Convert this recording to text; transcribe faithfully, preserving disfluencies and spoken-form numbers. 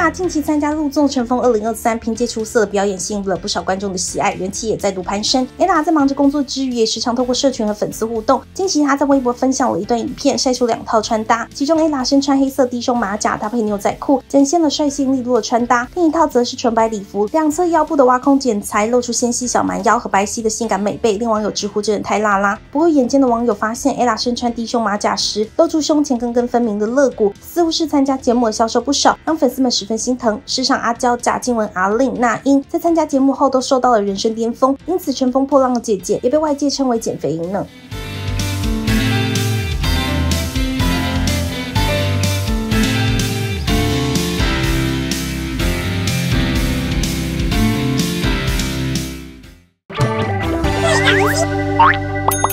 ella 近期参加陆纵乘风二零二三，凭借出色的表演吸引了不少观众的喜爱，人气也再度攀升。ella 在忙着工作之余，也时常透过社群和粉丝互动。近期她在微博分享了一段影片，晒出两套穿搭，其中 ella 身穿黑色低胸马甲搭配牛仔裤，展现了率性利落的穿搭；另一套则是纯白礼服，两侧腰部的挖空剪裁露出纤细小蛮腰和白皙的性感美背，令网友直呼真的太辣啦。不过眼尖的网友发现 ella 身穿低胸马甲时，露出胸前根根分明的肋骨，似乎是参加节目而消瘦不少，让粉丝们十分心疼。时尚阿娇贾静雯、阿令、那英在参加节目后都受到了人生巅峰，因此乘风破浪的姐姐也被外界称为减肥营呢。 Bye.